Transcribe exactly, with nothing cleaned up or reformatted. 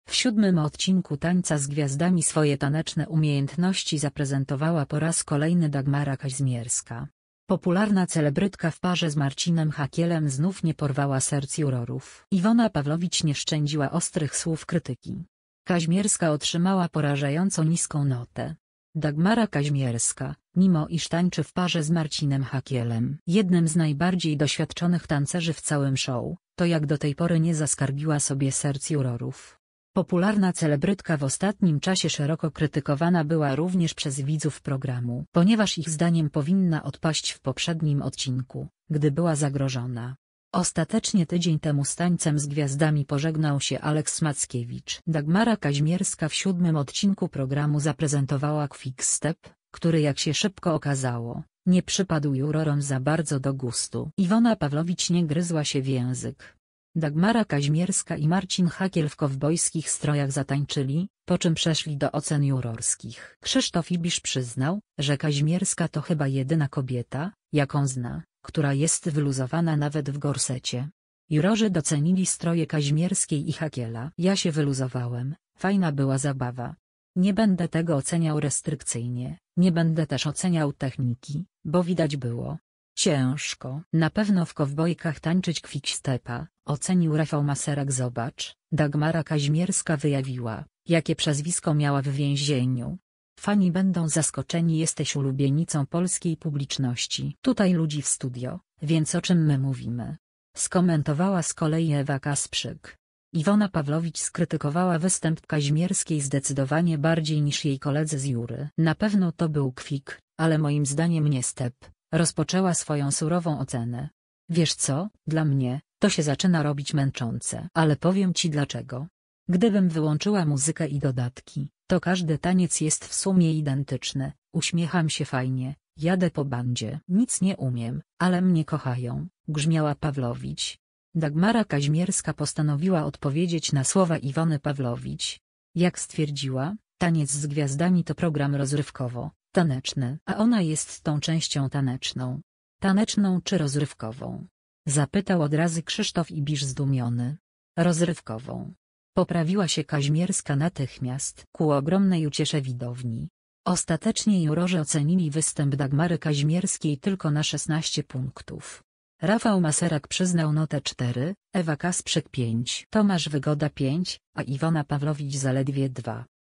W siódmym odcinku Tańca z Gwiazdami swoje taneczne umiejętności zaprezentowała po raz kolejny Dagmara Kaźmierska. Popularna celebrytka w parze z Marcinem Hakielem znów nie porwała serc jurorów. Iwona Pawłowicz nie szczędziła ostrych słów krytyki. Kaźmierska otrzymała porażająco niską notę. Dagmara Kaźmierska, mimo iż tańczy w parze z Marcinem Hakielem, jednym z najbardziej doświadczonych tancerzy w całym show, to jak do tej pory nie zaskarbiła sobie serc jurorów. Popularna celebrytka w ostatnim czasie szeroko krytykowana była również przez widzów programu, ponieważ ich zdaniem powinna odpaść w poprzednim odcinku, gdy była zagrożona. Ostatecznie tydzień temu z Tańcem z Gwiazdami pożegnał się Aleks Mackiewicz. Dagmara Kaźmierska w siódmym odcinku programu zaprezentowała quickstep, który jak się szybko okazało, nie przypadł jurorom za bardzo do gustu. Iwona Pawłowicz nie gryzła się w język. Dagmara Kaźmierska i Marcin Hakiel w kowbojskich strojach zatańczyli, po czym przeszli do ocen jurorskich. Krzysztof Ibisz przyznał, że Kaźmierska to chyba jedyna kobieta, jaką zna, która jest wyluzowana nawet w gorsecie. Jurorzy docenili stroje Kaźmierskiej i Hakiela. Ja się wyluzowałem, fajna była zabawa. Nie będę tego oceniał restrykcyjnie, nie będę też oceniał techniki, bo widać było. Ciężko. Na pewno w kowbojkach tańczyć quickstepa, ocenił Rafał Maserak. Zobacz, Dagmara Kaźmierska wyjawiła, jakie przezwisko miała w więzieniu. Fani będą zaskoczeni, jesteś ulubienicą polskiej publiczności. Tutaj ludzi w studio, więc o czym my mówimy? Skomentowała z kolei Ewa Kasprzyk. Iwona Pawłowicz skrytykowała występ Kaźmierskiej zdecydowanie bardziej niż jej koledzy z jury. Na pewno to był kwik, ale moim zdaniem nie step. Rozpoczęła swoją surową ocenę. Wiesz co, dla mnie, to się zaczyna robić męczące. Ale powiem ci dlaczego. Gdybym wyłączyła muzykę i dodatki, to każdy taniec jest w sumie identyczny, uśmiecham się fajnie, jadę po bandzie. Nic nie umiem, ale mnie kochają, grzmiała Pawłowicz. Dagmara Kaźmierska postanowiła odpowiedzieć na słowa Iwony Pawłowicz. Jak stwierdziła, Taniec z Gwiazdami to program rozrywkowo-taneczny, a ona jest tą częścią taneczną. Taneczną czy rozrywkową? Zapytał od razu Krzysztof Ibisz zdumiony. Rozrywkową. Poprawiła się Kaźmierska natychmiast ku ogromnej uciesze widowni. Ostatecznie jurorzy ocenili występ Dagmary Kaźmierskiej tylko na szesnaście punktów. Rafał Maserak przyznał notę cztery, Ewa Kasprzyk pięć, Tomasz Wygoda pięć, a Iwona Pawłowicz zaledwie dwa.